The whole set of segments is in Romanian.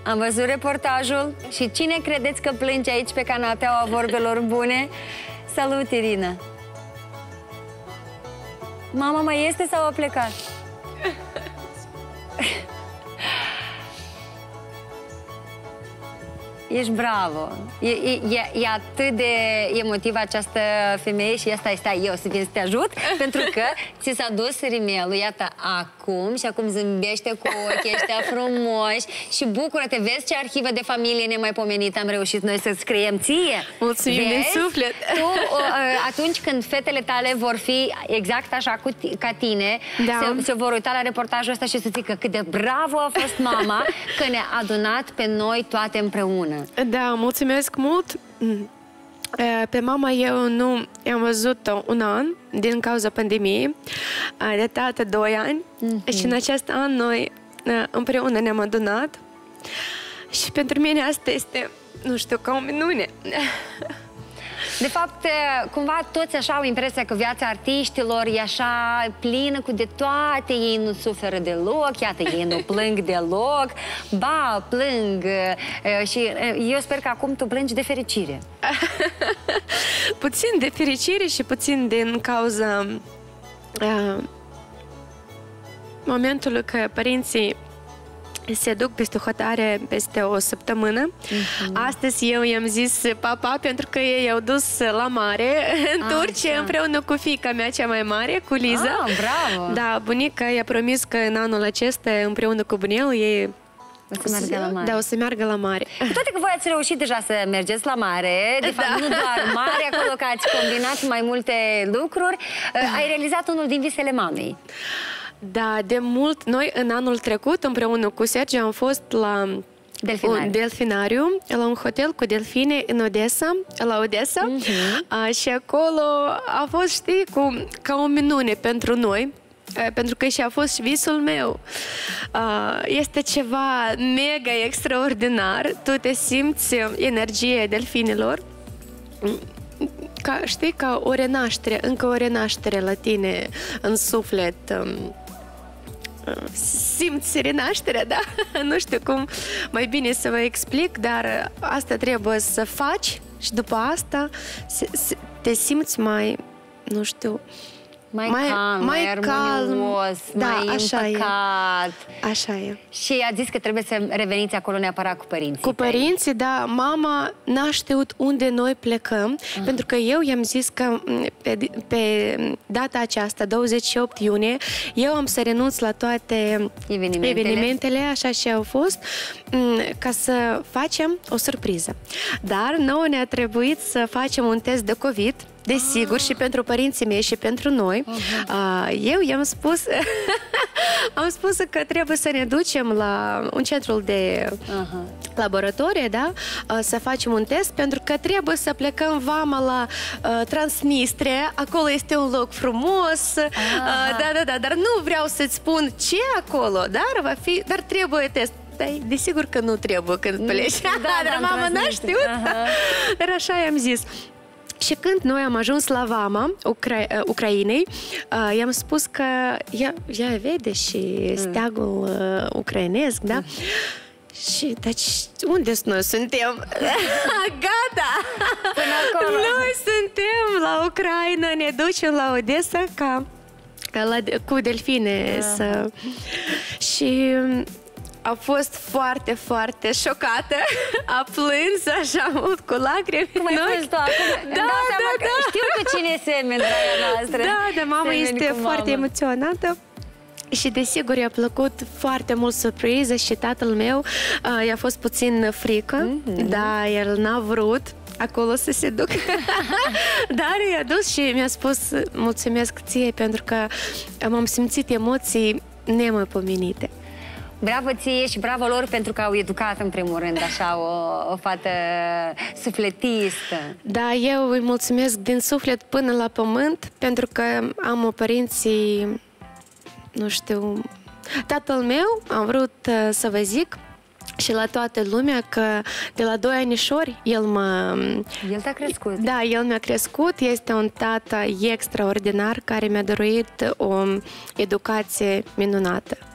Am văzut reportajul și cine credeți că plânge aici pe canapeaua vorbelor bune? Salut, Irina! Mama mai este sau a plecat? Ești bravo! E atât de emotivă această femeie și asta stai eu să vin să te ajut, pentru că ți s-a dus rimelul, iată, acum și acum zâmbește cu ochii ăștia frumoși și bucură-te, vezi ce arhivă de familie nemaipomenit am reușit noi să scriem ție. Mulțumim din suflet! Tu, atunci când fetele tale vor fi exact așa ca tine, se vor uita la reportajul ăsta și să zică cât de bravo a fost mama că ne-a adunat pe noi toate împreună. Da, mulțumesc mult. Pe mama eu nu am văzut-o un an din cauza pandemiei, de tată 2 ani și în acest an noi împreună ne-am adunat și pentru mine asta este, nu știu, ca o minune. De fapt, cumva toți așa au impresia că viața artiștilor e așa plină cu de toate, ei nu suferă deloc, iată, ei nu plâng deloc, ba, plâng și eu sper că acum tu plângi de fericire. Puțin de fericire și puțin din cauza momentului că părinții se duc peste hotare peste o săptămână. Astăzi eu i-am zis papa pentru că ei au dus la mare în Turcia împreună cu fiica mea cea mai mare, cu Liza. Bravo! Da, bunica i-a promis că în anul acesta împreună cu bunelul ei o să meargă la mare. Da, o să meargă la mare. Cu toate că voi ați reușit deja să mergeți la mare, de fapt nu doar mare, acolo că ați combinat mai multe lucruri, ai realizat unul din visele mamei. Da, de mult. Noi în anul trecut, împreună cu Sergiu, am fost la un delfinariu, la un hotel cu delfine în Odessa, la Odessa. Și acolo a fost, știi, ca o minune pentru noi, pentru că și a fost visul meu. Este ceva mega extraordinar. Tu te simți energia delfinilor, știi, ca o renaștere, încă o renaștere la tine în suflet. Simți renașterea, da? Nu știu cum mai bine să vă explic, dar asta trebuie să faci și după asta te simți mai, nu știu, mai armonios, mai împăcat. Așa e. Și a zis că trebuie să reveniți acolo neapărat cu părinții. Cu părinții, da. Mama n-a știut unde noi plecăm, pentru că eu i-am zis că pe data aceasta, 28 iunie, eu am să renunț la toate evenimentele, așa și au fost, ca să facem o surpriză. Dar nouă ne-a trebuit să facem un test de COVID, desigur, și pentru părinții mei și pentru noi. Eu i-am spus am spus că trebuie să ne ducem la un centru de laboratorie, da? Să facem un test, pentru că trebuie să plecăm vama la Transnistria. Acolo este un loc frumos. Da, dar nu vreau să-ți spun ce acolo, dar trebuie test. Desigur că nu trebuie când pleci. Dar mama n-a știut. Dar așa i-am zis. Și când noi am ajuns la vama Ucrainei, i-am spus că ea vede și steagul ucrainesc, da? Și, deci, unde noi suntem? Gata! Noi suntem la Ucraina, ne ducem la Odessa cu delfine. Și a fost foarte, foarte șocată. A plâns așa mult cu lacrimi. Cum ai fost tu acum? Da. Știu cu cine semeni, draga noastră. Da, mama este foarte emoționată. Și desigur i-a plăcut foarte mult surpriză și tatăl meu i-a fost puțin frică, da, el n-a vrut acolo să se ducă. Dar i-a dus și mi-a spus mulțumesc ție pentru că m-am simțit emoții nemaipomenite. Bravo ție și bravo lor pentru că au educat în primul rând așa o fată sufletistă. Da, eu îi mulțumesc din suflet până la pământ pentru că am o părinții, nu știu, tatăl meu, am vrut să vă zic și la toată lumea că de la 2 anișori el te-a crescut. Da, el mi-a crescut, este un tată extraordinar care mi-a dăruit o educație minunată.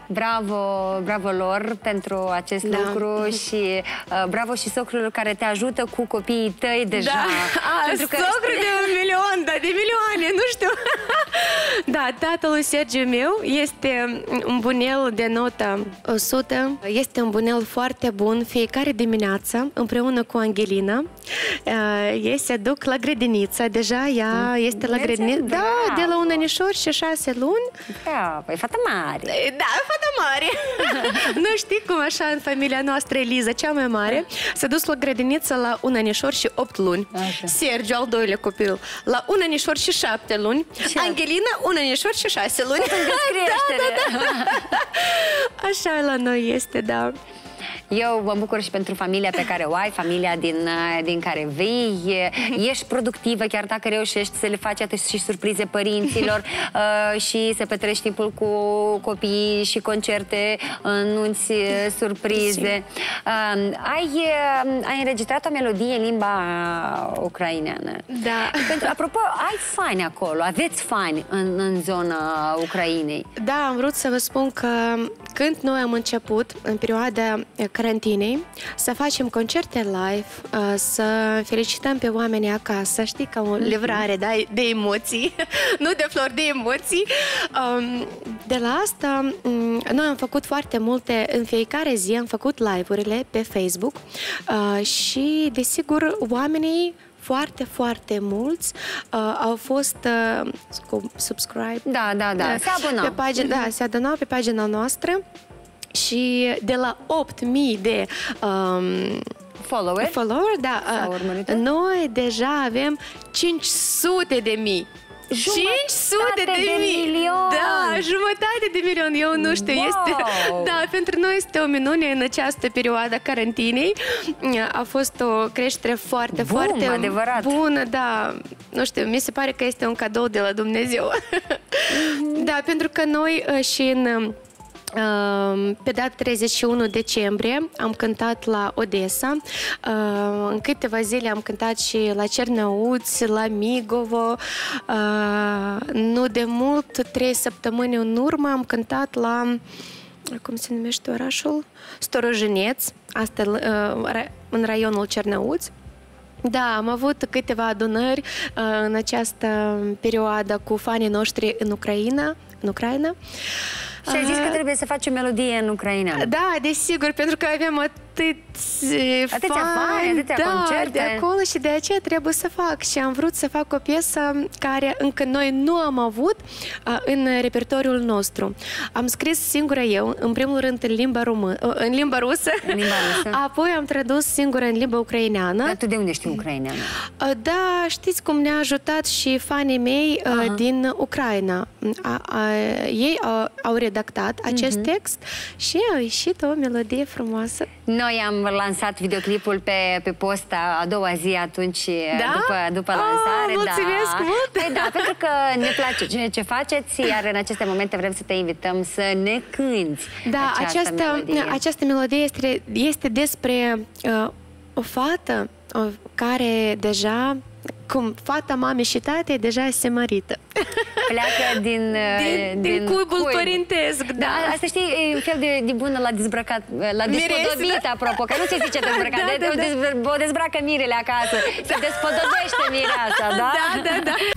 Bravo, bravo lor pentru acest lucru și bravo și socrul care te ajută cu copiii tăi deja. Pentru că socrul de 1 milion, da, de milioane, nu știu. Da, tatăl lui Sergiu meu este un bunel de notă 100. Este un bunel foarte bun. Fiecare dimineață, împreună cu Angelina, ei se duc la grădiniță. Deja ea este la grădiniță. Da, de la un anișor și 6 luni. Da, păi fată mare. Da, fată mare. Nu știi cum așa în familia noastră, Eliza, cea mai mare, s-a dus la grădiniță la un anișor și 8 luni. Așa. Sergiu, al doilea copil, la un anișor și 7 luni. Ce? Angelina, un anișor și 6 luni. Da. Așa la noi este, da. Eu mă bucur și pentru familia pe care o ai, familia din care vii. Ești productivă, chiar dacă reușești să le faci atât și surprize părinților și să petreci timpul cu copiii și concerte, nunți, surprize. Ai înregistrat o melodie în limba ucraineană. Da. Apropo, ai fani acolo, aveți fani în zona Ucrainei. Da, am vrut să vă spun că când noi am început, în perioada carantinei, să facem concerte live, să felicităm pe oamenii acasă, știi, ca o livrare, da, de emoții, nu de flori, de emoții. De la asta, noi am făcut foarte multe, în fiecare zi am făcut live-urile pe Facebook și, desigur, oamenii foarte mulți au fost subscribe. Da. Se abonau. Se abonau pe pagina noastră și de la 8.000 de follower, da, noi deja avem 500.000. 500 de milion! Da, jumătate de milion, eu nu știu, este... Da, pentru noi este o minune în această perioadă carantinei. A fost o creștere foarte bună, da. Nu știu, mi se pare că este un cadou de la Dumnezeu. Da, pentru că noi și pe data 31 decembrie am cântat la Odessa, în câteva zile am cântat și la Cernăuți, la Migovo, nu de mult, 3 săptămâni în urmă am cântat la, cum se numește orașul? Storojineț, asta în raionul Cernăuți. Da, am avut câteva adunări în această perioadă cu fanii noștri în Ucraina. Și ai zis că trebuie să faci o melodie în ucraineană. Da, desigur, pentru că avem atâția concerte de acolo și de aceea trebuie să fac. Și am vrut să fac o piesă care încă noi nu am avut în repertoriul nostru. Am scris singură eu, în primul rând în limba rusă, apoi am tradus singură în limba ucraineană. Dar tu de unde știi ucraineană? Da, știți cum ne-a ajutat și fanii mei din Ucraina. Ei au redactat acest text și a ieșit o melodie frumoasă. Noi am lansat videoclipul pe post a doua zi atunci, după lansare. Mulțumesc mult! Păi da, pentru că ne place ce faceți, iar în aceste momente vrem să te invităm să ne cânti această melodie este despre o fată care deja, cum fata mamei și tatei, deja se mărită. Pleacă din cuibul părintesc, da. Asta știi, e un fel de bună la dezbrăcat, la despodobit, apropo, că nu se zice dezbrăcat, o dezbracă mirele acasă, se despodobește mireasa, da? Da.